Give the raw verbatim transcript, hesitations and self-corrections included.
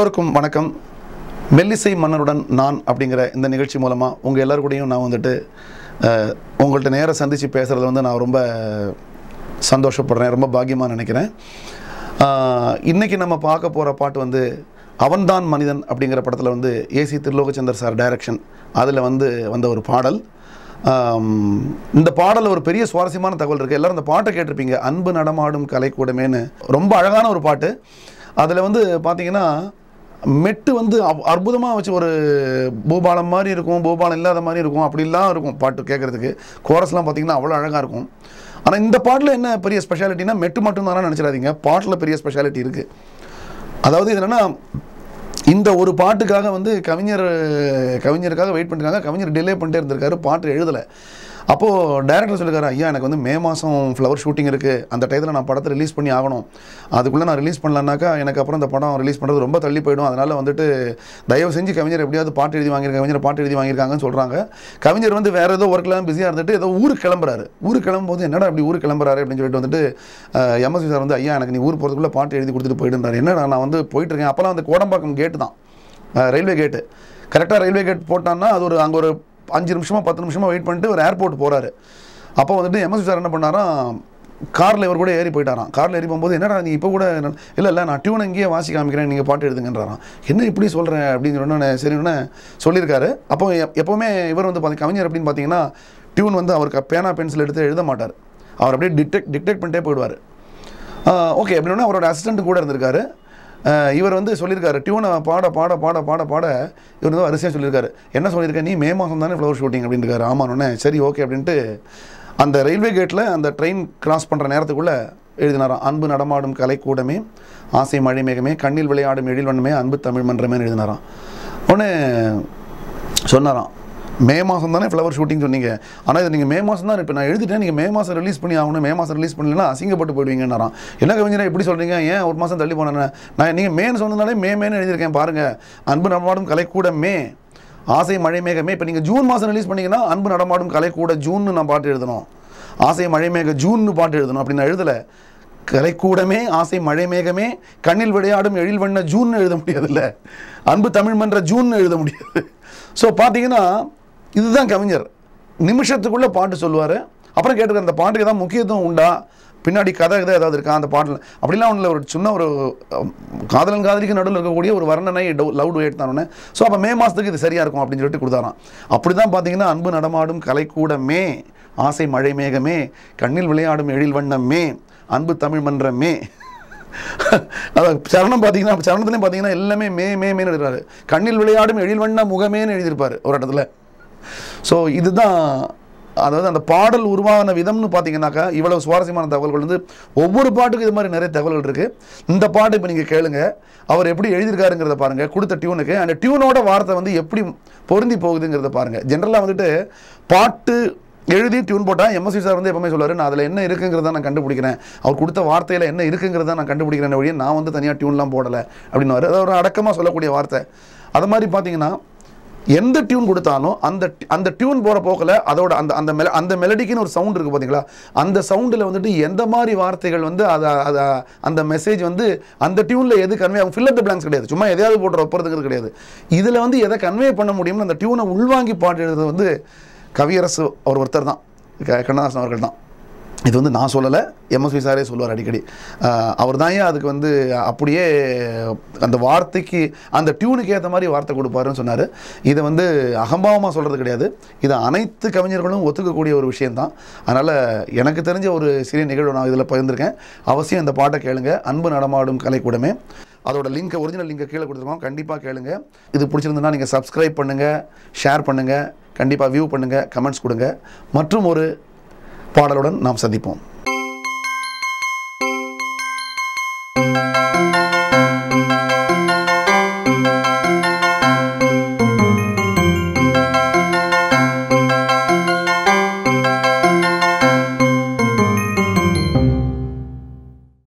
எல்லோருக்கும் வணக்கம். மெல்லிசை மன்னருடன் நான் அப்படிங்கிற இந்த நிகழ்ச்சி மூலமாக உங்கள் எல்லோருக்கூடையும் நான் வந்துட்டு உங்கள்கிட்ட நேராக சந்தித்து பேசுகிறத வந்து நான் ரொம்ப சந்தோஷப்படுறேன், ரொம்ப பாக்கியமாக நினைக்கிறேன். இன்றைக்கி நம்ம பார்க்க போகிற பாட்டு வந்து அவன்தான் மனிதன் அப்படிங்கிற படத்தில் வந்து ஏசி திருலோகச்சந்தர் சார் டைரக்ஷன், அதில் வந்து வந்த ஒரு பாடல். இந்த பாடலில் ஒரு பெரிய சுவாரஸ்யமான தகவல் இருக்குது. எல்லோரும் இந்த பாட்டை கேட்டிருப்பீங்க, அன்பு நடமாடும் கலைக்கூடமேன்னு. ரொம்ப அழகான ஒரு பாட்டு. அதில் வந்து பார்த்திங்கன்னா மெட்டு வந்து அற்புதமாக வச்சு ஒரு பூபாலம் மாதிரி இருக்கும், பூபாலம் இல்லாத மாதிரி இருக்கும், அப்படிலாம் இருக்கும் பாட்டு கேட்குறதுக்கு. கோரஸ்லாம் பார்த்திங்கன்னா அவ்வளோ அழகாக இருக்கும். ஆனால் இந்த பாட்டில் என்ன பெரிய ஸ்பெஷாலிட்டினா, மெட்டு மட்டும் தானே நினச்சிடாதீங்க, பாட்டில் பெரிய ஸ்பெஷாலிட்டி இருக்குது. அதாவது இது என்னென்னா, இந்த ஒரு பாட்டுக்காக வந்து கவிஞர் கவிஞருக்காக வெயிட் பண்ணிருக்காங்க. கவிஞர் டிலே பண்ணிட்டே இருந்திருக்காரு, பாட்டு எழுதலை. அப்போது டைரக்டர் சொல்லியிருக்காரு, ஐயா எனக்கு வந்து மே மாதம் ஃப்ளவர் ஷூட்டிங் இருக்குது, அந்த டயத்தில் நான் படத்தை ரிலீஸ் பண்ணி ஆகணும், அதுக்குள்ளே நான் ரிலீஸ் பண்ணலன்னாக்கா எனக்கு அப்புறம் இந்த படம் ரிலீஸ் பண்ணுறது ரொம்ப தள்ளி போயிடும், அதனால் வந்துட்டு தயவு செஞ்சு கவிஞர் எப்படியாவது பாட்டு எழுதி வாங்கியிருக்காங்க, கவிஞர் பாட்டு எழுதி வாங்கியிருக்காங்கன்னு சொல்கிறாங்க. கவிஞர் வந்து வேறு ஏதோ ஒர்க்கெலாம் பிஸியாக இருந்துட்டு ஏதோ ஊருக்கு கிளம்புறாரு. ஊருக்கு கிளம்பும்போது என்னடா இப்படி ஊருக்கு கிளம்புறாரு அப்படின்னு சொல்லிட்டு வந்துட்டு எம்எஸ்வி சார் வந்து, ஐயா எனக்கு நீ ஊர் போகிறதுக்குள்ளே பாட்டு எழுதி கொடுத்துட்டு போயிடுன்றார். என்னடா நான் வந்து போயிட்டுருக்கேன். அப்போலாம் வந்து கோடம்பாக்கம் கேட்டு தான், ரயில்வே கேட்டு, கரெக்டாக ரயில்வே கேட் போட்டான்னா அது ஒரு அங்கே ஒரு அஞ்சு நிமிஷமாக பத்து நிமிஷமாக வெயிட் பண்ணிட்டு ஒரு ஏர்போர்ட் போகிறாரு. அப்போ வந்துட்டு எம்எஸ்வி சார் என்ன பண்ணாராம், காரில் இவர் கூட ஏறி போயிட்டாராம். காரில் ஏறி போகும்போது, என்னடா நீ இப்போ கூட இல்லை இல்லை நான் டியூனை இங்கேயே வாசி காமிக்கிறேன், நீங்கள் பாட்டு எழுதுங்கன்றாராம். என்ன இப்படி சொல்கிறேன் அப்படின்னு சொன்னோன்னே சரின்னு சொல்லியிருக்காரு. அப்போ எப்போவுமே இவர் வந்து பார்த்தி கவிஞர் அப்படின்னு பார்த்தீங்கன்னா டியூன் வந்து அவருக்கு பேனா பென்சில் எடுத்து எழுத மாட்டார், அவர் அப்படியே டிடெக்ட் டிக்டேட் பண்ணிட்டே போயிடுவார். ஓகே அப்படின்னா அவரோட அசிஸ்டண்ட் கூட இருந்திருக்காரு. இவர் வந்து சொல்லியிருக்காரு, டியூனை பாட பாட பாட பாட பாட இவர் வந்து வரிசையாக சொல்லியிருக்காரு. என்ன சொல்லியிருக்கேன், நீ மே மாதம் தானே ஃப்ளவர் ஷூட்டிங் அப்படின்னு இருக்காரு. ஆமாண்ணே, சரி ஓகே அப்படின்ட்டு அந்த ரயில்வே கேட்டில் அந்த ட்ரெயின் கிராஸ் பண்ணுற நேரத்துக்குள்ளே எழுதினாராம், அன்பு நடமாடும் கலைக்கூடமே, ஆசை மழை மேகமே, கண்ணில் விளையாடும் எழில் வண்ணமே, அன்பு தமிழ் மன்றமேன்னு எழுதினாராம். உடனே சொன்னாராம், மே மாதம் தானே ஃப்ளவர் ஷூட்டிங் சொன்னீங்க, ஆனால் இது நீங்கள் மே மாதம் தான், இப்போ நான் எழுதிட்டேன், நீங்கள் மே மாதம் ரிலீஸ் பண்ணி ஆகணும், மே மாதம் ரிலீஸ் பண்ணலன்னா அசிங்கப்பட்டு போயிடுவீங்கன்னாராம். என்ன கவிஞரா எப்படி சொல்கிறீங்க, ஏன் ஒரு மாதம் தள்ளி போனேன், நான் நீங்கள் மேன்னு சொன்னதுனாலே மே மேன்னு எழுதியிருக்கேன் பாருங்கள், அன்பு நடமாடும் கலைக்கூட மே, ஆசை மழை மேகமே. இப்போ நீங்கள் ஜூன் மாதம் ரிலீஸ் பண்ணிங்கன்னா அன்பு நடமாடும் கலைக்கூட ஜூன்னு நான் பாட்டு எழுதணும், ஆசை மழை மேக ஜூன்னு பாட்டு எழுதணும். அப்படி நான் எழுதலை, கலைக்கூடமே ஆசை மழை மேகமே கண்ணில் விளையாடும் எழில் வண்ண ஜூன்னு எழுத முடியாதுல்ல, அன்பு தமிழ் மன்ற ஜூன்னு எழுத முடியாது. ஸோ பார்த்தீங்கன்னா இதுதான் கவிஞர், நிமிஷத்துக்குள்ளே பாட்டு சொல்லுவார். அப்புறம் கேட்டுருக்க அந்த பாட்டுக்கு தான் முக்கியத்துவம் உண்டா, பின்னாடி கதை கதை ஏதாவது இருக்கா அந்த பாட்டில், அப்படிலாம் ஒன்றில் ஒரு சின்ன ஒரு காதலன் காதலிக்கு நடுவில் இருக்கக்கூடிய ஒரு வர்ணனை லவ் டுயட் தானே. ஸோ அப்போ மே மாதத்துக்கு இது சரியாக இருக்கும் அப்படின்னு சொல்லிட்டு கொடுத்தாராம். அப்படி தான் பார்த்தீங்கன்னா அன்பு நடமாடும் கலைக்கூடமே, ஆசை மழை மேகமே, கண்ணில் விளையாடும் எழில் வண்ணமே, அன்பு தமிழ் மன்றமே. அதாவது சரணம் பார்த்தீங்கன்னா, சரணத்துலேயும் பார்த்தீங்கன்னா எல்லாமே மே மே மேன்னு எழுதுறாரு. கண்ணில் விளையாடும் எழில் வண்ண முகமேன்னு எழுதியிருப்பார் ஒரு இடத்துல. ஸோ இதுதான், அதாவது அந்த பாடல் உருவான விதம்னு பார்த்தீங்கன்னாக்கா இவ்வளவு சுவாரஸ்யமான தகவல்கள் வந்து ஒவ்வொரு பாட்டுக்கும் இது மாதிரி நிறைய தகவல்கள் இருக்குது. இந்த பாட்டு இப்போ நீங்கள் கேளுங்க, அவர் எப்படி எழுதியிருக்காருங்கிறத பாருங்கள், கொடுத்த டியூனுக்கு அந்த டியூனோட வார்த்தை வந்து எப்படி பொருந்தி போகுதுங்கிறத பாருங்கள். ஜென்ரலாக வந்துட்டு பாட்டு எழுதி டியூன் போட்டால் எம்எஸ்வி சார் வந்து எப்பவுமே சொல்லுவார், நான் அதில் என்ன இருக்குங்கிறத நான் கண்டுபிடிக்கிறேன், அவர் கொடுத்த வார்த்தையில் என்ன இருக்குங்கிறத நான் கண்டுபிடிக்கிறேன் வழியே, நான் வந்து தனியாக டியூன்லாம் போடலை அப்படின்னு. அது ஒரு அடக்கமாக சொல்லக்கூடிய வார்த்தை. அது மாதிரி பார்த்தீங்கன்னா எந்த டியூன் கொடுத்தாலும் அந்த அந்த டியூன் போகிற போக்கில் அதோட அந்த அந்த மெல அந்த மெலடிக்குன்னு ஒரு சவுண்ட் இருக்குது பார்த்தீங்களா, அந்த சவுண்டில் வந்துட்டு எந்த மாதிரி வார்த்தைகள் வந்து அதை அதை அந்த மெசேஜ் வந்து அந்த டியூனில் எது கன்வே ஆகும், ஃபில் அப் த பிளாங்க்ஸ் கிடையாது, சும்மா எதையாவது போட்டு ஒப்புறதுங்கிறது கிடையாது. இதில் வந்து எதை கன்வே பண்ண முடியும்னு அந்த டியூனை உள்வாங்கி பாட்டு எழுதுறது வந்து கவியரசு அவர் ஒருத்தர் தான், கண்ணதாசன் அவர்கள் தான். இது வந்து நான் சொல்லலை, எம்எஸ்வி சாரே சொல்லுவார் அடிக்கடி. அவர் தான் ஏன் அதுக்கு வந்து அப்படியே அந்த வார்த்தைக்கு அந்த டியூனுக்கு ஏற்ற மாதிரி வார்த்தை கொடுப்பாருன்னு சொன்னார். இதை வந்து அகம்பாவமாக சொல்கிறது கிடையாது, இதை அனைத்து கவிஞர்களும் ஒத்துக்கக்கூடிய ஒரு விஷயந்தான். அதனால் எனக்கு தெரிஞ்ச ஒரு சிறிய நிகழ்வு நான் இதில் பகிர்ந்திருக்கேன். அவசியம் இந்த பாட்டை கேளுங்க, அன்பு நடமாடும் கலைக்கூடமே. அதோட லிங்க்கை, ஒரிஜினல் லிங்கை கீழே கொடுத்துருக்கோம், கண்டிப்பாக கேளுங்க. இது பிடிச்சிருந்ததுன்னா நீங்கள் சப்ஸ்கிரைப் பண்ணுங்கள், ஷேர் பண்ணுங்கள், கண்டிப்பாக வியூ பண்ணுங்கள், கமெண்ட்ஸ் கொடுங்க. மற்றும் ஒரு பாடலுடன் நாம் சந்திப்போம்.